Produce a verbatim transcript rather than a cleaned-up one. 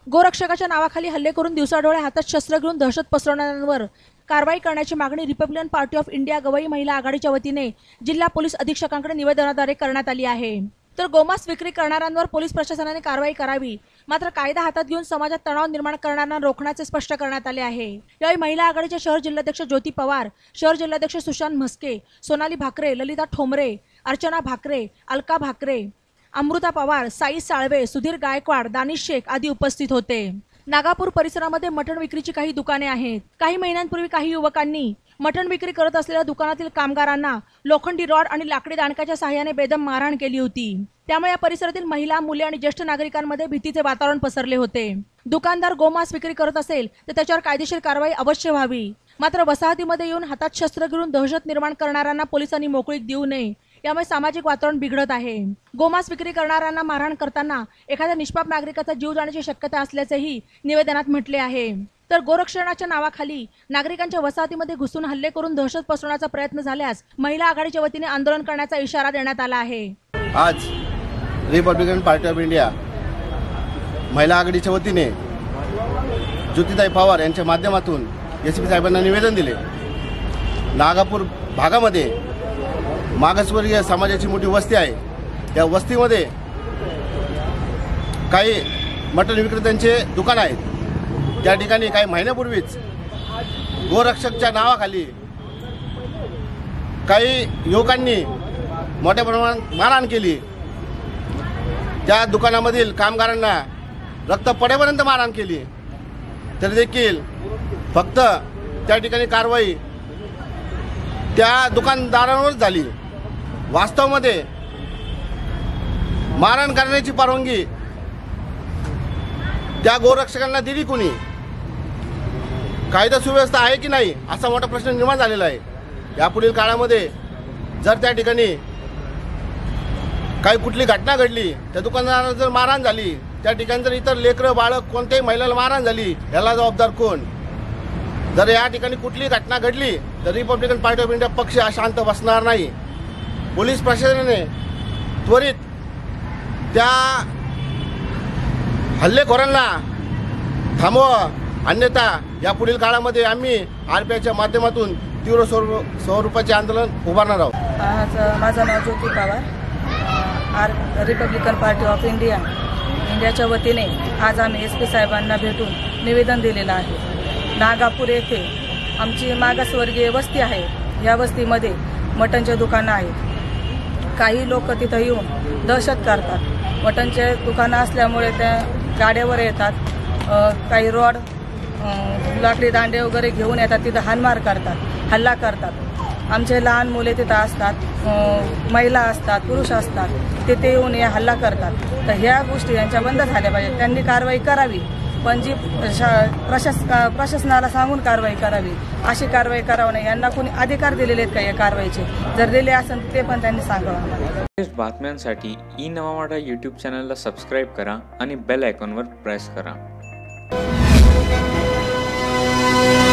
गोरक्षकाच्या नावाखाली हल्ले करून दिवसाढवळ्या हातात शस्त्र घेऊन दहशत पसरवणाऱ्यांवर कारवाई करण्याची मागणी Republican Party of India Gavai महिला आघाडीच्या वतीने जिल्हा पोलीस अधीक्षकांकडे निवेदनाद्वारे करण्यात आली आहे। तर गोमांस विक्री करणाऱ्यांवर पोलीस प्रशासनाने कारवाई करावी, मात्र कायदा हातात घेऊन समाजात तणाव निर्माण करणाऱ्यांना रोखण्याचे स्पष्ट करण्यात आले आहे। यावेळी महिला आघाडीचे शहर जिल्हाध्यक्ष ज्योती पवार, शहर जिल्हाध्यक्ष सुशांत म्हस्के, सोनाली भाकरे, ललिता ठोंबरे, अर्चना भाकरे, अलका भाकरे, अमृता पवार, साई साळवे, सुधीर गायकवाड, दानिश शेख आदी उपस्थित होते। नागापूर परिसरामध्ये मटण विक्रीची काही दुकाने आहेत। काही महिन्यांपूर्वी काही युवकांनी मटण विक्री करत असलेल्या दुकानातील कामगारांना लोखंडी रॉड आणि लाकडी दांडकाच्या सहाय्याने बेदम मारहाण केली होती। त्यामुळे या परिसरातील महिला, मुले आणि ज्येष्ठ नागरिकांमध्ये भीतीचे वातावरण पसरले होते। दुकानदार गोमांस विक्री करत असेल तर त्याच्यावर कायदेशीर कारवाई अवश्य व्हावी, मात्र वसाहतीमध्ये येऊन हातात शस्त्र घेऊन दहशत निर्माण करणाऱ्यांना पोलिसांनी मोकळीक देऊ नये, यामुळे सामाजिक वातावरण बिघडत आहे। गोमांस विक्री करणाऱ्यांना मारहाण करताना एखाद्या निष्पाप नागरिकाचा जीव जाण्याची शक्यता असल्याचेही निवेदनात म्हटले आहे। तर गोरक्षणाच्या नावाखाली नागरिकांच्या वसाहतीमध्ये घुसून हल्ले करून दहशत पसरवण्याचा प्रयत्न झाल्यास महिला आघाडीच्या वतीने आंदोलन करण्याचा इशारा देण्यात आला आहे। आज रिपब्लिकन पार्टी ऑफ इंडिया महिला आघाडीच्या वतीने ज्योतिताई पवार यांच्या माध्यमातून एस पी साहेबांना निवेदन दिले। नागापूर भागामध्ये मागासवर्गीय समाजाची मोठी वस्ती आहे। या वस्तीमध्ये काही मटण विक्रेत्यांचे दुकान आहेत। त्या ठिकाणी काही महिन्यापूर्वीच गोरक्षकच्या नावाखाली काही युवकांनी मोठ्या प्रमाणात मारहाण केली। त्या दुकानामधील कामगारांना रक्त पडेपर्यंत मारहाण केली, तरी देखील फक्त त्या ठिकाणी कारवाई त्या दुकानदारांवर झाली। वास्तवामध्ये मारहाण करण्याची परवानगी त्या गोरक्षकांना दिली कोणी? कायदा सुव्यवस्था आहे की नाही असा मोठा प्रश्न निर्माण झालेला आहे। यापुढील काळामध्ये जर त्या ठिकाणी काही कुठली घटना घडली, त्या दुकानदाराला जर मारहाण झाली, त्या ठिकाणी जर इतर लेकरं बाळक कोणत्याही महिलेला मारहाण झाली, याला जबाबदार कोण? जर या ठिकाणी कुठली घटना घडली तर रिपब्लिकन पार्टी ऑफ इंडिया पक्ष शांत बसणार नाही। पोलीस प्रशासनाने त्वरित त्या हल्लेखोरांना थांबवा, अन्यथा यापुढील काळामध्ये आम्ही आर पी आयच्या माध्यमातून तीव्र स्वरूपाचे आंदोलन उभारणार आहोत। आज माझं नाव Jyoti Pawar, R Republican Party of India इंडियाच्या वतीने आज आम्ही एस पी साहेबांना भेटून निवेदन दिलेलं आहे। नागापूर येथे आमची मागासवर्गीय वस्ती आहे। या वस्तीमध्ये मटणचे दुकानं आहेत। काही लोक तिथं येऊन दहशत करतात। मटणचे दुकानं असल्यामुळे त्या गाड्यावर येतात, काही रॉड, लाकडी दांडे वगैरे घेऊन येतात, तिथं हाणमार करतात, हल्ला करतात। आमचे लहान मुले तिथं असतात, महिला असतात, पुरुष असतात, तिथे येऊन हे हल्ला करतात। तर ह्या गोष्टी यांच्या बंद झाल्या पाहिजेत। त्यांनी कारवाई करावी, पण जी प्रशास प्रशासनाला सांगून कारवाई करावी, अशी कारवाई करावं नाही। यांना कोणी अधिकार दिलेले आहेत का या कारवाईचे? जर दिले असेल ते पण त्यांनी सांगावं। बातम्यांसाठी ई नवा मराठा यूट्यूब चॅनलला सबस्क्राईब करा आणि बेल आयकॉनवर प्रेस करा।